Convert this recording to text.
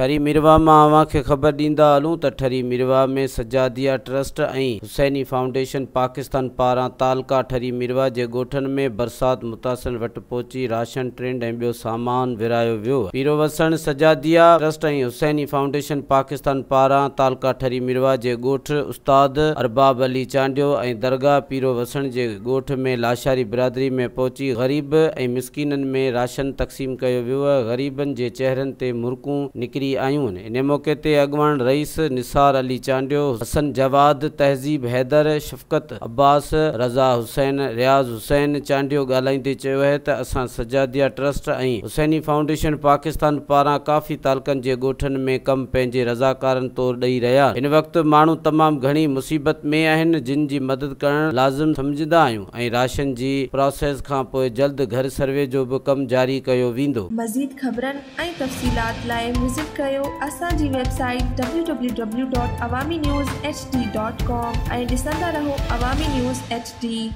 ठरी मिरवा में अवां खे ख़बर ॾींदा हलूं त ठरी मिरवा में सजादिया ट्रस्ट ऐं हुसैनी फाउंडेशन पाकिस्तान पारां तालका ठरी मिरवा जे ॻोठनि में बरसात मुतासिर वटि पहुची राशन ट्रेंड ऐं ॿियो सामान विरायो वियो। पीरो वसण सजादिया ट्रस्ट ऐं हुसैनी फाउंडेशन पाकिस्तान पारां तालका ठरी मिरवा जे ॻोठ उस्ताद अरबाब अली चांडियो ऐं दरगाह पीरो वसण जे ॻोठ में लाशारी बिरादरी में पहुची ग़रीब ऐं मिसकीननि में राशन तक़सीम कयो वियो। ग़रीबनि जे चेहरनि ते मुरकूं निकिरी आयूं आहिनि। इन मौक़े ते अॻवान रईस निसार अली चांडियो, हसन जवाद, तहज़ीब हैदर, शफ़क़त अब्बास, रज़ा हुसैन, रियाज़ हुसैन चांडियो ॻाल्हाईंदे चयो है त असां सजादिया ट्रस्ट ऐं हुसैनी फाउंडेशन पाकिस्तान पारां काफ़ी तालकनि जे ॻोठनि में कम पंहिंजे रज़ाकारनि तौरु ॾेई रहिया। इन वक़्तु माण्हू तमामु घणी मुसीबत में आहिनि, जिन जी मदद करणु लाज़िम समझंदा आहियूं ऐं राशन जी प्रोसेस खां पोइ जल्द घर सर्वे जो बि कमु जारी कयो वेंदो। मज़ीद ख़बरनि ऐं तफ़सीलात लाइ विज़िट कयो असांजी वेबसाइट www.awamiNewsHD.com ऐं ॾिसंदा रहो अवामी न्यूज़ HD।